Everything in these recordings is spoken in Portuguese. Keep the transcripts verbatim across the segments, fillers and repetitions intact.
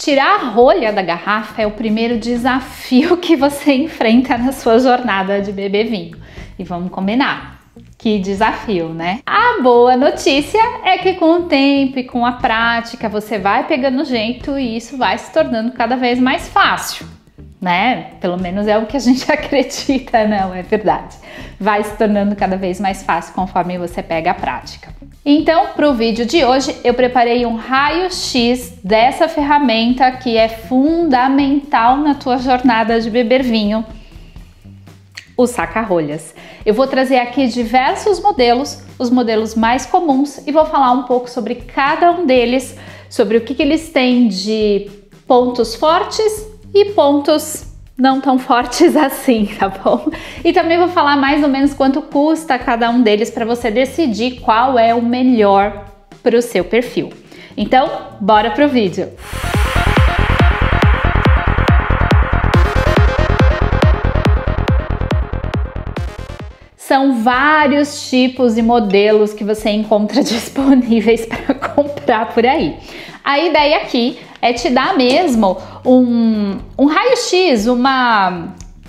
Tirar a rolha da garrafa é o primeiro desafio que você enfrenta na sua jornada de beber vinho. E vamos combinar, que desafio, né? A boa notícia é que com o tempo e com a prática você vai pegando jeito e isso vai se tornando cada vez mais fácil, né? Pelo menos é o que a gente acredita, não é verdade? Vai se tornando cada vez mais fácil conforme você pega a prática. Então, para o vídeo de hoje, eu preparei um raio-x dessa ferramenta que é fundamental na tua jornada de beber vinho, o saca-rolhas. Eu vou trazer aqui diversos modelos, os modelos mais comuns, e vou falar um pouco sobre cada um deles, sobre o que, que eles têm de pontos fortes e pontos não tão fortes assim, tá bom? E também vou falar mais ou menos quanto custa cada um deles para você decidir qual é o melhor para o seu perfil. Então, bora pro vídeo! São vários tipos e modelos que você encontra disponíveis para comprar por aí. A ideia aqui é te dar mesmo um, um raio-x, uma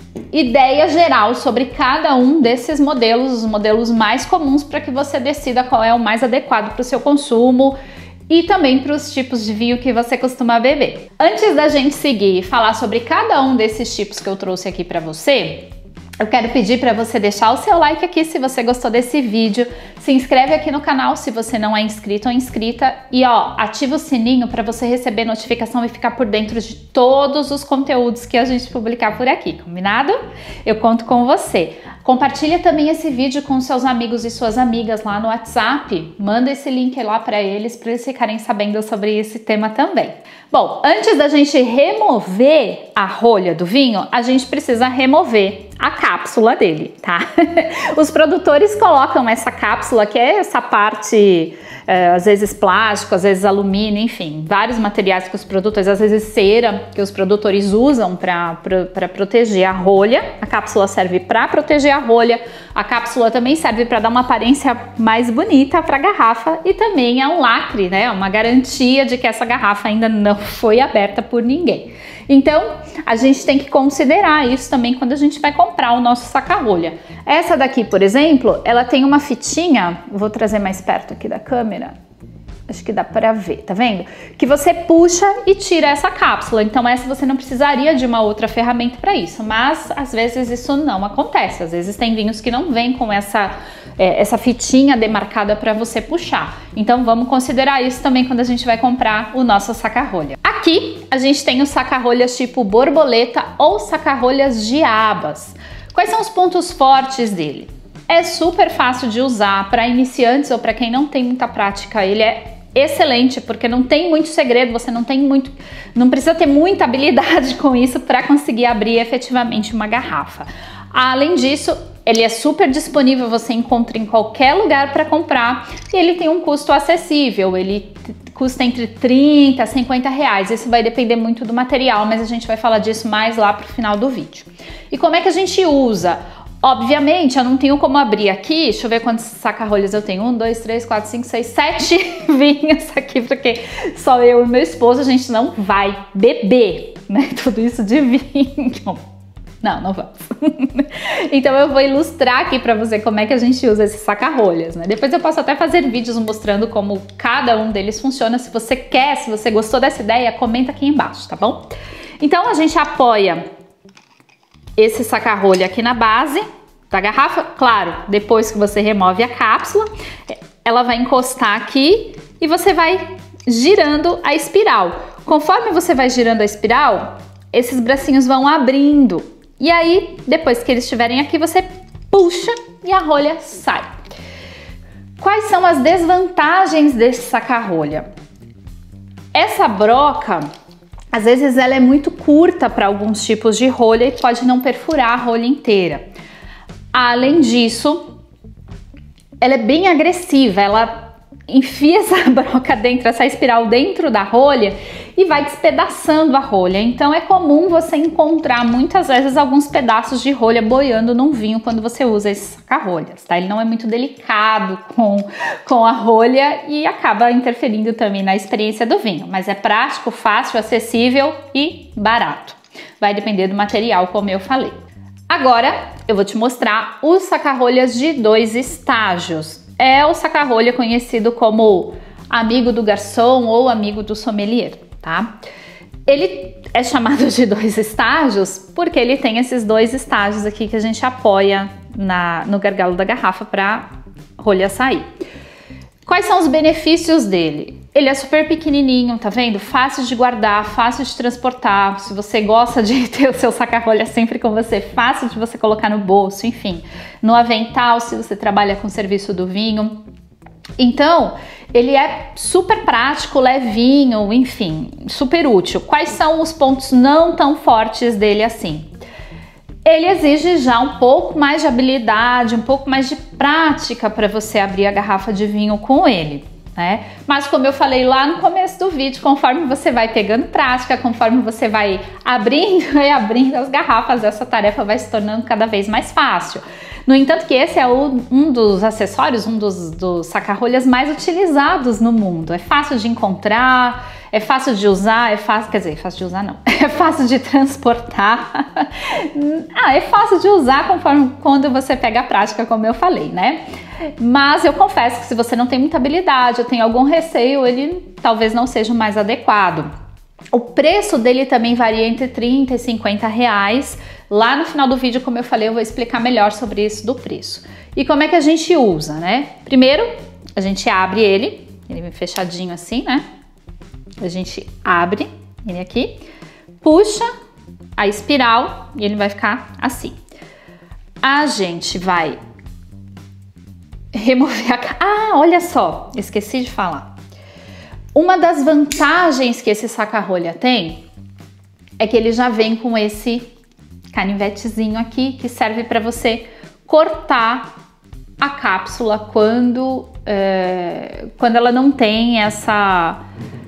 ideia geral sobre cada um desses modelos, os modelos mais comuns, para que você decida qual é o mais adequado para o seu consumo e também para os tipos de vinho que você costuma beber. Antes da gente seguir e falar sobre cada um desses tipos que eu trouxe aqui para você, eu quero pedir para você deixar o seu like aqui se você gostou desse vídeo, se inscreve aqui no canal se você não é inscrito ou inscrita e ó, ativa o sininho para você receber notificação e ficar por dentro de todos os conteúdos que a gente publicar por aqui, combinado? Eu conto com você. Compartilha também esse vídeo com seus amigos e suas amigas lá no WhatsApp, manda esse link lá para eles, para eles ficarem sabendo sobre esse tema também. Bom, antes da gente remover a rolha do vinho, a gente precisa remover a cápsula dele, tá? Os produtores colocam essa cápsula, que é essa parte, é, às vezes plástico, às vezes alumínio, enfim, vários materiais que os produtores, às vezes cera, que os produtores usam para proteger a rolha. A cápsula serve para proteger a rolha, a cápsula também serve para dar uma aparência mais bonita para a garrafa e também é um lacre, né? Uma garantia de que essa garrafa ainda não foi aberta por ninguém. Então, a gente tem que considerar isso também quando a gente vai comprar o nosso saca-rolha. Essa daqui, por exemplo, ela tem uma fitinha, vou trazer mais perto aqui da câmera, acho que dá para ver, tá vendo? Que você puxa e tira essa cápsula, então essa você não precisaria de uma outra ferramenta para isso, mas às vezes isso não acontece, às vezes tem vinhos que não vêm com essa, é, essa fitinha demarcada para você puxar, então vamos considerar isso também quando a gente vai comprar o nosso saca-rolha. Aqui a gente tem os saca-rolhas tipo borboleta ou saca-rolhas de abas. Quais são os pontos fortes dele? É super fácil de usar para iniciantes ou para quem não tem muita prática, ele é excelente porque não tem muito segredo, você não tem muito, não precisa ter muita habilidade com isso para conseguir abrir efetivamente uma garrafa. Além disso, ele é super disponível, você encontra em qualquer lugar para comprar e ele tem um custo acessível, ele custa entre trinta a cinquenta reais, isso vai depender muito do material, mas a gente vai falar disso mais lá pro final do vídeo. E como é que a gente usa? Obviamente, eu não tenho como abrir aqui, deixa eu ver quantos saca-rolhas eu tenho, um, dois, três, quatro, cinco, seis, sete vinhos aqui, porque só eu e meu esposo, a gente não vai beber, né, tudo isso de vinho. Não, não vamos. Então eu vou ilustrar aqui para você como é que a gente usa esses saca-rolhas, né? Depois eu posso até fazer vídeos mostrando como cada um deles funciona. Se você quer, se você gostou dessa ideia, comenta aqui embaixo, tá bom? Então a gente apoia esse saca-rolha aqui na base da garrafa. Claro, depois que você remove a cápsula, ela vai encostar aqui e você vai girando a espiral. Conforme você vai girando a espiral, esses bracinhos vão abrindo. E aí, depois que eles estiverem aqui, você puxa e a rolha sai. Quais são as desvantagens desse saca-rolha? Essa broca, às vezes ela é muito curta para alguns tipos de rolha e pode não perfurar a rolha inteira. Além disso, ela é bem agressiva, ela enfia essa broca dentro, essa espiral dentro da rolha e vai despedaçando a rolha. Então é comum você encontrar muitas vezes alguns pedaços de rolha boiando num vinho quando você usa esses saca-rolhas, tá? Ele não é muito delicado com, com a rolha e acaba interferindo também na experiência do vinho, mas é prático, fácil, acessível e barato. Vai depender do material, como eu falei. Agora eu vou te mostrar os saca-rolhas de dois estágios. É o saca-rolha conhecido como amigo do garçom ou amigo do sommelier, tá? Ele é chamado de dois estágios porque ele tem esses dois estágios aqui que a gente apoia na, no gargalo da garrafa para a rolha sair. Quais são os benefícios dele? Ele é super pequenininho, tá vendo? Fácil de guardar, fácil de transportar. Se você gosta de ter o seu saca-rolha sempre com você, fácil de você colocar no bolso, enfim. No avental, se você trabalha com o serviço do vinho. Então, ele é super prático, levinho, enfim, super útil. Quais são os pontos não tão fortes dele assim? Ele exige já um pouco mais de habilidade, um pouco mais de prática para você abrir a garrafa de vinho com ele, né? Mas como eu falei lá no começo do vídeo, conforme você vai pegando prática, conforme você vai abrindo e abrindo as garrafas, essa tarefa vai se tornando cada vez mais fácil. No entanto que esse é o, um dos acessórios, um dos, dos saca-rolhas mais utilizados no mundo. É fácil de encontrar, é fácil de usar, é fácil, quer dizer, fácil de usar não, é fácil de transportar. Ah, é fácil de usar conforme quando você pega a prática, como eu falei, né? Mas eu confesso que se você não tem muita habilidade, ou tem algum receio, ele talvez não seja o mais adequado. O preço dele também varia entre trinta e cinquenta reais. Lá no final do vídeo, como eu falei, eu vou explicar melhor sobre isso do preço. E como é que a gente usa, né? Primeiro, a gente abre ele, ele vem fechadinho assim, né? A gente abre ele aqui, puxa a espiral e ele vai ficar assim. A gente vai remover a... Ah, olha só, esqueci de falar. Uma das vantagens que esse saca-rolha tem é que ele já vem com esse canivetezinho aqui que serve para você cortar a cápsula quando, é, quando ela não tem essa,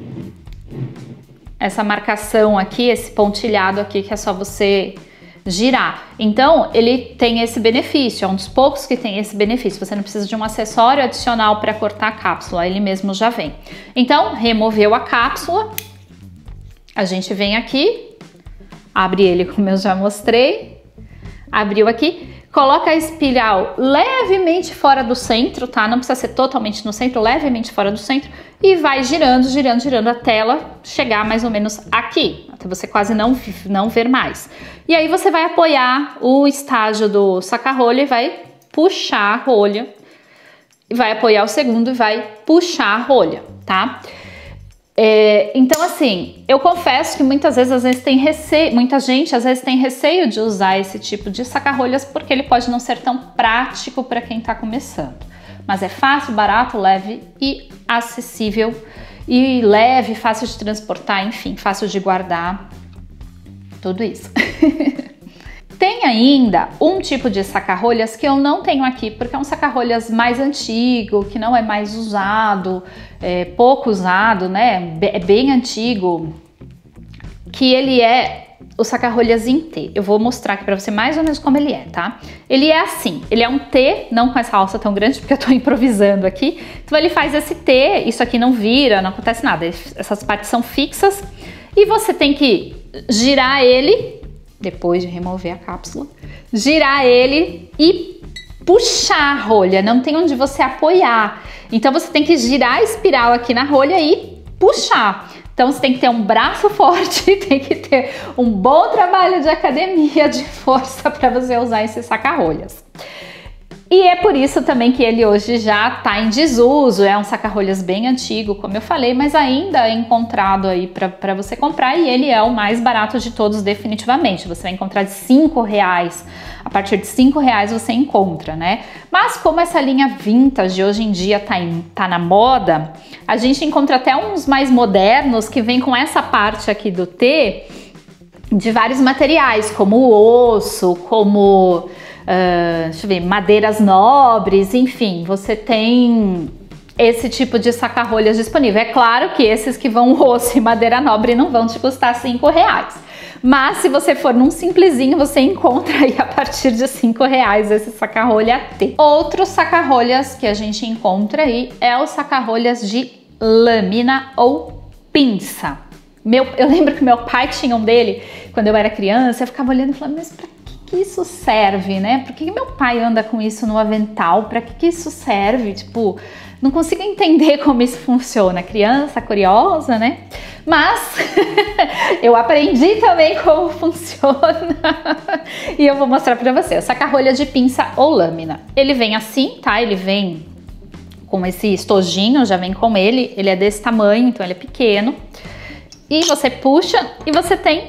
essa marcação aqui, esse pontilhado aqui que é só você girar. Então ele tem esse benefício, é um dos poucos que tem esse benefício. Você não precisa de um acessório adicional para cortar a cápsula, ele mesmo já vem. Então removeu a cápsula, a gente vem aqui, abre ele como eu já mostrei, abriu aqui, coloca a espiral levemente fora do centro, tá? Não precisa ser totalmente no centro, levemente fora do centro e vai girando, girando, girando até ela chegar mais ou menos aqui, até você quase não, não ver mais. E aí você vai apoiar o estágio do saca-rolha e vai puxar a rolha, vai apoiar o segundo e vai puxar a rolha, tá? É, então assim, eu confesso que muitas vezes, às vezes tem receio, muita gente às vezes tem receio de usar esse tipo de saca-rolhas porque ele pode não ser tão prático para quem está começando. Mas é fácil, barato, leve e acessível, e leve, fácil de transportar, enfim, fácil de guardar, tudo isso. Tem ainda um tipo de saca-rolhas que eu não tenho aqui, porque é um saca-rolhas mais antigo, que não é mais usado, é pouco usado, né? É bem antigo, que ele é o saca-rolhas em T. Eu vou mostrar aqui pra você mais ou menos como ele é, tá? Ele é assim, ele é um T, não com essa alça tão grande, porque eu tô improvisando aqui. Então ele faz esse T, isso aqui não vira, não acontece nada, essas partes são fixas. E você tem que girar ele, depois de remover a cápsula, girar ele e puxar a rolha, não tem onde você apoiar. Então você tem que girar a espiral aqui na rolha e puxar. Então você tem que ter um braço forte, tem que ter um bom trabalho de academia, de força para você usar esses saca-rolhas. E é por isso também que ele hoje já está em desuso, é um saca-rolhas bem antigo, como eu falei, mas ainda é encontrado aí para você comprar e ele é o mais barato de todos definitivamente. Você vai encontrar de cinco reais, a partir de cinco reais você encontra, né? Mas como essa linha vintage hoje em dia tá, em, tá na moda, a gente encontra até uns mais modernos que vem com essa parte aqui do T de vários materiais, como o osso, como... Uh, deixa eu ver, madeiras nobres, enfim, você tem esse tipo de saca-rolhas disponível. É claro que esses que vão osso e madeira nobre não vão te custar cinco reais. Mas se você for num simplesinho, você encontra aí a partir de cinco reais esse saca-rolha T. Outros saca-rolhas que a gente encontra aí é os saca-rolhas de lâmina ou pinça. Meu, eu lembro que meu pai tinha um dele quando eu era criança, eu ficava olhando e falando, mas pra que isso serve, né? Por que meu pai anda com isso no avental? Pra que, que isso serve? Tipo, não consigo entender como isso funciona. Criança curiosa, né? Mas eu aprendi também como funciona e eu vou mostrar pra você. O saca-rolha de pinça ou lâmina. Ele vem assim, tá? Ele vem com esse estojinho, já vem com ele. Ele é desse tamanho, então ele é pequeno. E você puxa e você tem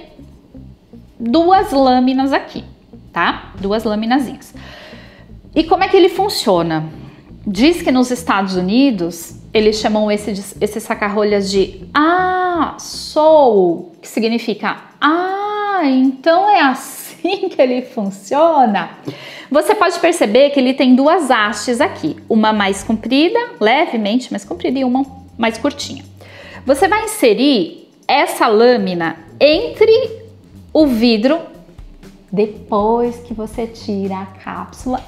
duas lâminas aqui, tá? Duas laminazinhas. E como é que ele funciona? Diz que nos Estados Unidos eles chamam esse, esse saca-rolhas de ah, sou, que significa ah, então é assim que ele funciona. Você pode perceber que ele tem duas hastes aqui, uma mais comprida, levemente mais comprida, e uma mais curtinha. Você vai inserir essa lâmina entre o vidro, depois que você tira a cápsula,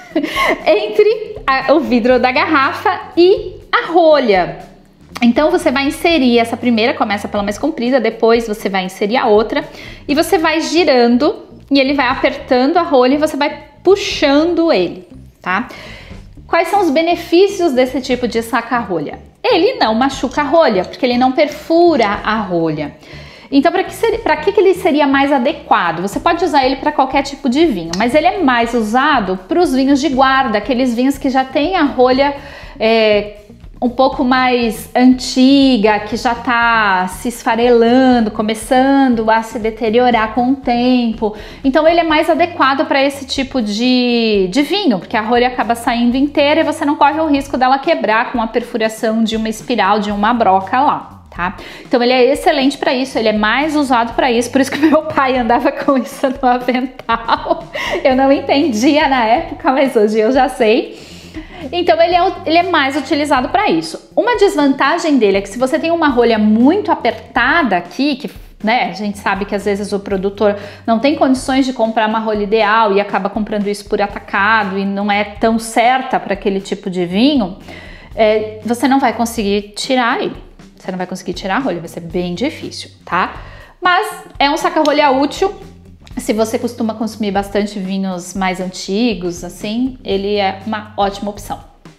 entre a, o vidro da garrafa e a rolha. Então você vai inserir essa primeira, começa pela mais comprida, depois você vai inserir a outra e você vai girando e ele vai apertando a rolha e você vai puxando ele, tá? Quais são os benefícios desse tipo de saca-rolha? Ele não machuca a rolha, porque ele não perfura a rolha. Então, para que, para que ele seria mais adequado? Você pode usar ele para qualquer tipo de vinho, mas ele é mais usado para os vinhos de guarda, aqueles vinhos que já tem a rolha é, um pouco mais antiga, que já está se esfarelando, começando a se deteriorar com o tempo. Então, ele é mais adequado para esse tipo de, de vinho, porque a rolha acaba saindo inteira e você não corre o risco dela quebrar com a perfuração de uma espiral, de uma broca lá. Tá? Então ele é excelente para isso, ele é mais usado para isso, por isso que meu pai andava com isso no avental. Eu não entendia na época, mas hoje eu já sei. Então ele é, ele é mais utilizado para isso. Uma desvantagem dele é que se você tem uma rolha muito apertada aqui, que né, a gente sabe que às vezes o produtor não tem condições de comprar uma rolha ideal e acaba comprando isso por atacado e não é tão certa para aquele tipo de vinho, é, você não vai conseguir tirar ele. Você não vai conseguir tirar a rolha, vai ser bem difícil, tá? Mas é um saca-rolha útil. Se você costuma consumir bastante vinhos mais antigos, assim, ele é uma ótima opção.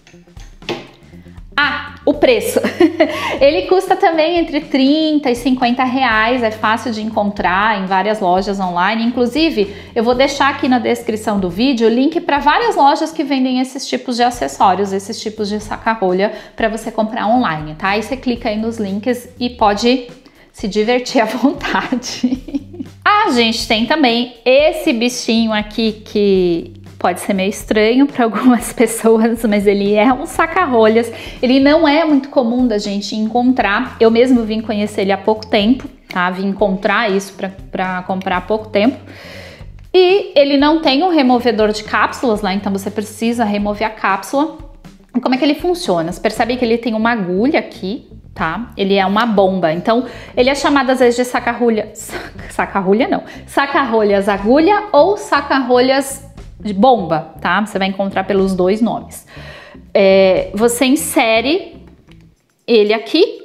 Ah, o preço. Ele custa também entre trinta e cinquenta reais, é fácil de encontrar em várias lojas online. Inclusive, eu vou deixar aqui na descrição do vídeo o link para várias lojas que vendem esses tipos de acessórios, esses tipos de saca-rolha para você comprar online, tá? Aí você clica aí nos links e pode se divertir à vontade. A gente tem também esse bichinho aqui que pode ser meio estranho para algumas pessoas, mas ele é um saca-rolhas. Ele não é muito comum da gente encontrar. Eu mesmo vim conhecer ele há pouco tempo, tá? Vim encontrar isso para comprar há pouco tempo. E ele não tem um removedor de cápsulas lá, então você precisa remover a cápsula. E como é que ele funciona? Você percebe que ele tem uma agulha aqui, tá? Ele é uma bomba. Então, ele é chamado às vezes de saca-rolha... Saca-rolha não. Saca-rolhas agulha ou saca-rolhas de bomba, tá? Você vai encontrar pelos dois nomes. É, você insere ele aqui,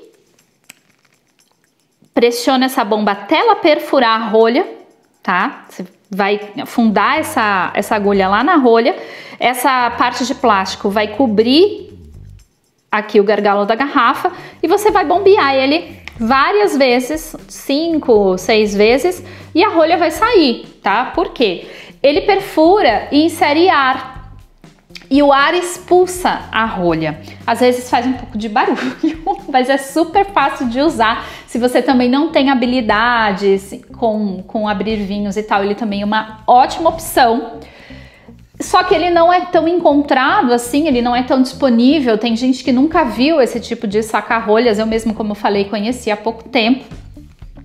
pressiona essa bomba até ela perfurar a rolha, tá? Você vai afundar essa, essa agulha lá na rolha, essa parte de plástico vai cobrir aqui o gargalo da garrafa e você vai bombear ele várias vezes, cinco, seis vezes, e a rolha vai sair, tá? Por quê? Ele perfura e insere ar, e o ar expulsa a rolha. Às vezes faz um pouco de barulho, mas é super fácil de usar. Se você também não tem habilidades com, com abrir vinhos e tal, ele também é uma ótima opção. Só que ele não é tão encontrado assim, ele não é tão disponível. Tem gente que nunca viu esse tipo de saca-rolhas. Eu mesmo, como eu falei, conheci há pouco tempo.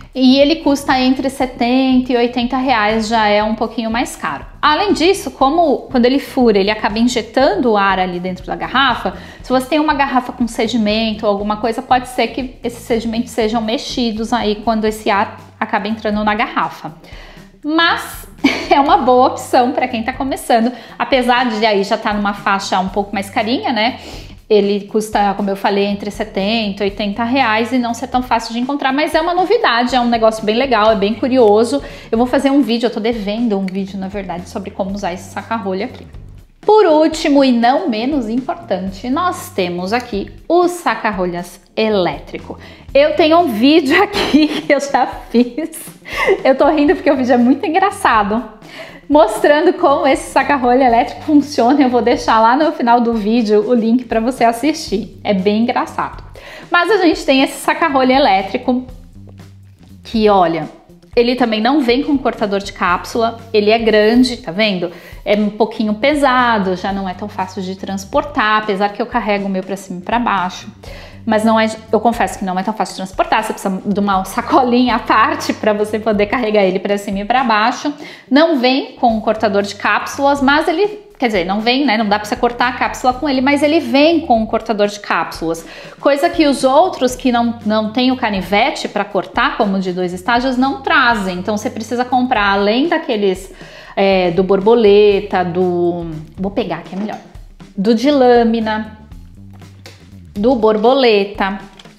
E ele custa entre setenta e oitenta reais, já é um pouquinho mais caro. Além disso, como quando ele fura, ele acaba injetando o ar ali dentro da garrafa, se você tem uma garrafa com sedimento ou alguma coisa, pode ser que esses sedimentos sejam mexidos aí quando esse ar acaba entrando na garrafa. Mas é uma boa opção para quem está começando, apesar de aí já estar tá numa faixa um pouco mais carinha, né? Ele custa, como eu falei, entre setenta e oitenta reais e não ser tão fácil de encontrar, mas é uma novidade, é um negócio bem legal, é bem curioso. Eu vou fazer um vídeo, eu tô devendo um vídeo, na verdade, sobre como usar esse saca-rolha aqui. Por último e não menos importante, nós temos aqui o saca-rolhas elétrico. Eu tenho um vídeo aqui que eu já fiz, eu tô rindo porque o vídeo é muito engraçado, mostrando como esse saca-rolha elétrico funciona. Eu vou deixar lá no final do vídeo o link para você assistir. É bem engraçado. Mas a gente tem esse saca-rolha elétrico que, olha, ele também não vem com cortador de cápsula, ele é grande, tá vendo? É um pouquinho pesado, já não é tão fácil de transportar, apesar que eu carrego o meu para cima e para baixo. Mas não é, eu confesso que não é tão fácil de transportar, você precisa de uma sacolinha à parte para você poder carregar ele para cima e para baixo. Não vem com um cortador de cápsulas, mas ele, quer dizer, não vem, né? Não dá para você cortar a cápsula com ele, mas ele vem com um cortador de cápsulas. Coisa que os outros que não, não tem o canivete para cortar, como o de dois estágios, não trazem. Então você precisa comprar, além daqueles é, do borboleta, do... Vou pegar que é melhor. Do de lâmina, do borboleta,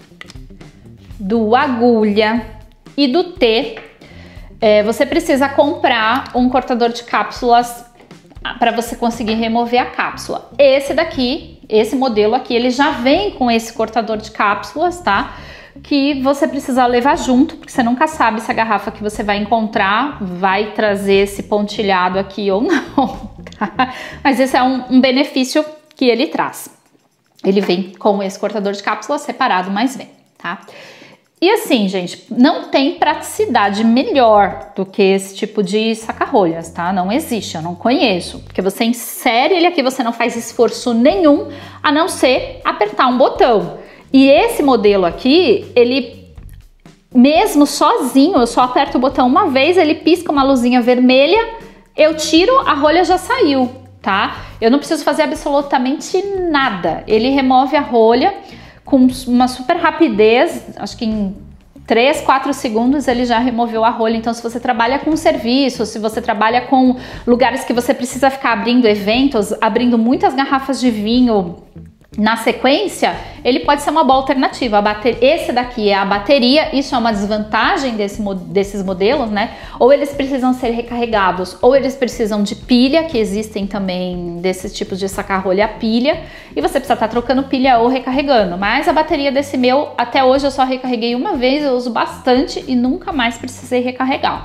do agulha e do T, é, você precisa comprar um cortador de cápsulas para você conseguir remover a cápsula. Esse daqui, esse modelo aqui, ele já vem com esse cortador de cápsulas, tá? Que você precisa levar junto, porque você nunca sabe se a garrafa que você vai encontrar vai trazer esse pontilhado aqui ou não, tá? Mas esse é um, um benefício que ele traz. Ele vem com esse cortador de cápsula separado, mas vem, tá? E assim, gente, não tem praticidade melhor do que esse tipo de saca-rolhas, tá? Não existe, eu não conheço. Porque você insere ele aqui, você não faz esforço nenhum, a não ser apertar um botão. E esse modelo aqui, ele, mesmo sozinho, eu só aperto o botão uma vez, ele pisca uma luzinha vermelha, eu tiro, a rolha já saiu. Tá? Eu não preciso fazer absolutamente nada. Ele remove a rolha com uma super rapidez, acho que em três, quatro segundos ele já removeu a rolha. Então, se você trabalha com serviço, se você trabalha com lugares que você precisa ficar abrindo eventos, abrindo muitas garrafas de vinho na sequência, ele pode ser uma boa alternativa. A bater... Esse daqui é a bateria, isso é uma desvantagem desse, desses modelos, né? Ou eles precisam ser recarregados, ou eles precisam de pilha, que existem também desses tipos de saca-rolha a pilha, e você precisa estar trocando pilha ou recarregando. Mas a bateria desse meu, até hoje eu só recarreguei uma vez, eu uso bastante e nunca mais precisei recarregar.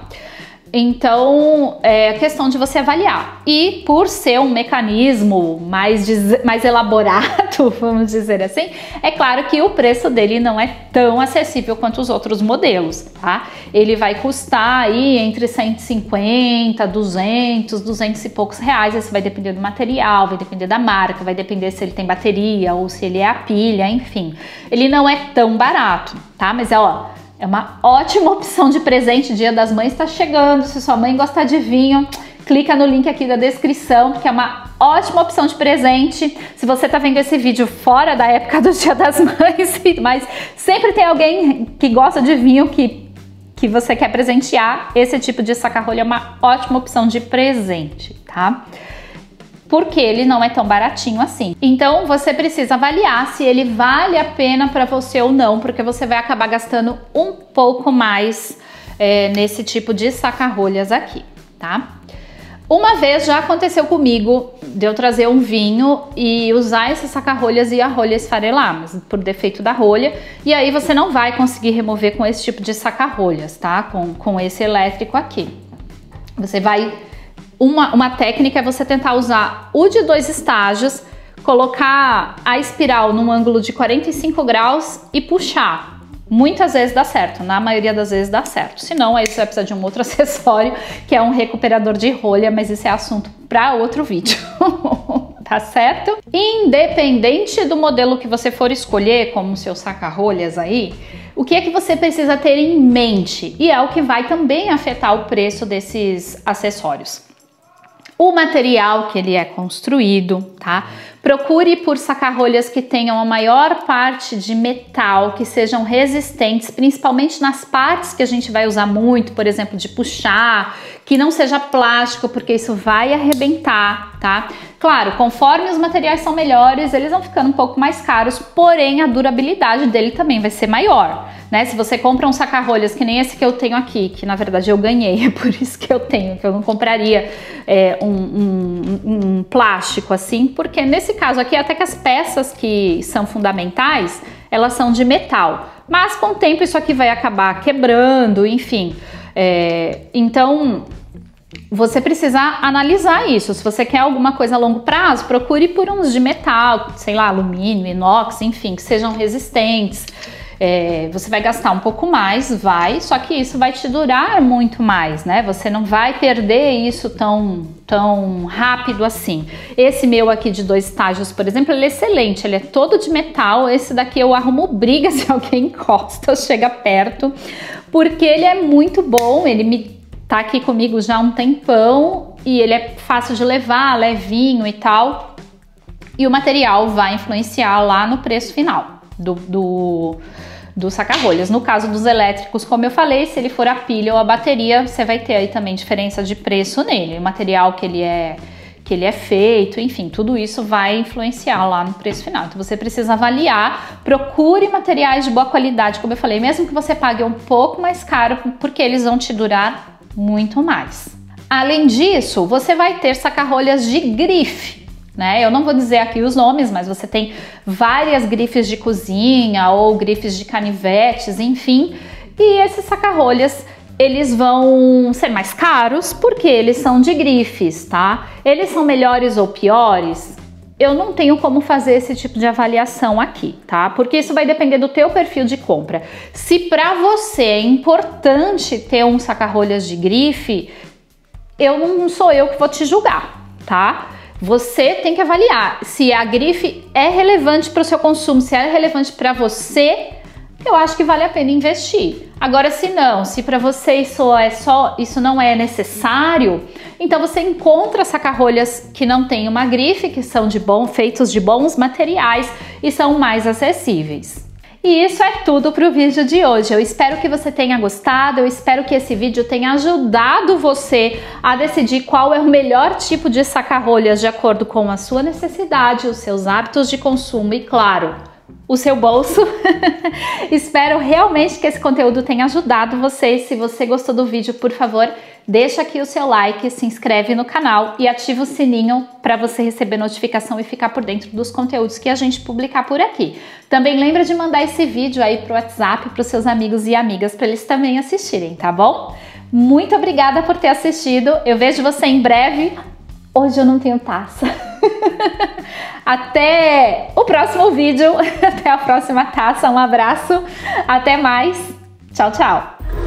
Então, é questão de você avaliar. E por ser um mecanismo mais, mais elaborado, vamos dizer assim, é claro que o preço dele não é tão acessível quanto os outros modelos, tá? Ele vai custar aí entre cento e cinquenta, duzentos, duzentos e poucos reais. Isso vai depender do material, vai depender da marca, vai depender se ele tem bateria ou se ele é a pilha, enfim. Ele não é tão barato, tá? Mas é, ó... É uma ótima opção de presente, Dia das Mães está chegando, se sua mãe gostar de vinho, clica no link aqui da descrição, porque é uma ótima opção de presente. Se você está vendo esse vídeo fora da época do Dia das Mães, mas sempre tem alguém que gosta de vinho que, que você quer presentear, esse tipo de saca-rolha é uma ótima opção de presente, tá? Porque ele não é tão baratinho assim. Então você precisa avaliar se ele vale a pena para você ou não, porque você vai acabar gastando um pouco mais é, nesse tipo de saca-rolhas aqui, tá? Uma vez já aconteceu comigo de eu trazer um vinho e usar esse saca-rolhas e a rolha esfarelar, mas por defeito da rolha, e aí você não vai conseguir remover com esse tipo de saca-rolhas, tá? Com, com esse elétrico aqui. Você vai... Uma, uma técnica é você tentar usar o de dois estágios, colocar a espiral num ângulo de quarenta e cinco graus e puxar. Muitas vezes dá certo, na maioria das vezes dá certo. Se não, aí você vai precisar de um outro acessório, que é um recuperador de rolha, mas esse é assunto para outro vídeo. Tá certo? Independente do modelo que você for escolher como seu saca-rolhas aí, O que é que você precisa ter em mente? E é o que vai também afetar o preço desses acessórios. O material que ele é construído, tá? Procure por saca-rolhas que tenham a maior parte de metal, que sejam resistentes, principalmente nas partes que a gente vai usar muito, por exemplo, de puxar, que não seja plástico, porque isso vai arrebentar, tá? Claro, conforme os materiais são melhores, eles vão ficando um pouco mais caros, porém a durabilidade dele também vai ser maior, né? Se você compra um saca-rolhas que nem esse que eu tenho aqui, que na verdade eu ganhei, é por isso que eu tenho, que eu não compraria é, um, um, um plástico assim, porque nesse caso aqui, até que as peças que são fundamentais, elas são de metal, mas com o tempo isso aqui vai acabar quebrando, enfim. É, então, você precisa analisar isso. Se você quer alguma coisa a longo prazo, procure por uns de metal, sei lá, alumínio, inox, enfim, que sejam resistentes. É, você vai gastar um pouco mais, vai, só que isso vai te durar muito mais, né? Você não vai perder isso tão, tão rápido assim. Esse meu aqui de dois estágios, por exemplo, ele é excelente, ele é todo de metal. Esse daqui eu arrumo briga se alguém encosta ou chega perto, porque ele é muito bom, ele me tá aqui comigo já há um tempão e ele é fácil de levar, levinho e tal. E o material vai influenciar lá no preço final do, do, do saca-rolhas. No caso dos elétricos, como eu falei, se ele for a pilha ou a bateria, você vai ter aí também diferença de preço nele. O material que ele é, que ele é feito, enfim, tudo isso vai influenciar lá no preço final. Então você precisa avaliar, procure materiais de boa qualidade, como eu falei, mesmo que você pague um pouco mais caro, porque eles vão te durar muito mais. Além disso, você vai ter saca-rolhas de grife, né? Eu não vou dizer aqui os nomes, mas você tem várias grifes de cozinha ou grifes de canivetes, enfim. E esses saca-rolhas, eles vão ser mais caros porque eles são de grifes, tá? Eles são melhores ou piores? Eu não tenho como fazer esse tipo de avaliação aqui, tá? Porque isso vai depender do teu perfil de compra. Se para você é importante ter um saca-rolhas de grife, eu não sou eu que vou te julgar, tá? Você tem que avaliar se a grife é relevante para o seu consumo, se é relevante para você, eu acho que vale a pena investir. Agora, se não, se para você isso é só, isso não é necessário, então você encontra saca-rolhas que não tem uma grife, que são de bom, feitos de bons materiais e são mais acessíveis. E isso é tudo para o vídeo de hoje. Eu espero que você tenha gostado, eu espero que esse vídeo tenha ajudado você a decidir qual é o melhor tipo de saca-rolhas de acordo com a sua necessidade, os seus hábitos de consumo e, claro, o seu bolso. Espero realmente que esse conteúdo tenha ajudado você. Se você gostou do vídeo, por favor, deixa aqui o seu like, se inscreve no canal e ativa o sininho para você receber notificação e ficar por dentro dos conteúdos que a gente publicar por aqui. Também lembra de mandar esse vídeo aí pro WhatsApp para os seus amigos e amigas para eles também assistirem, tá bom? Muito obrigada por ter assistido. Eu vejo você em breve. Hoje eu não tenho taça. Até o próximo vídeo, até a próxima taça. Um abraço, até mais. Tchau, tchau.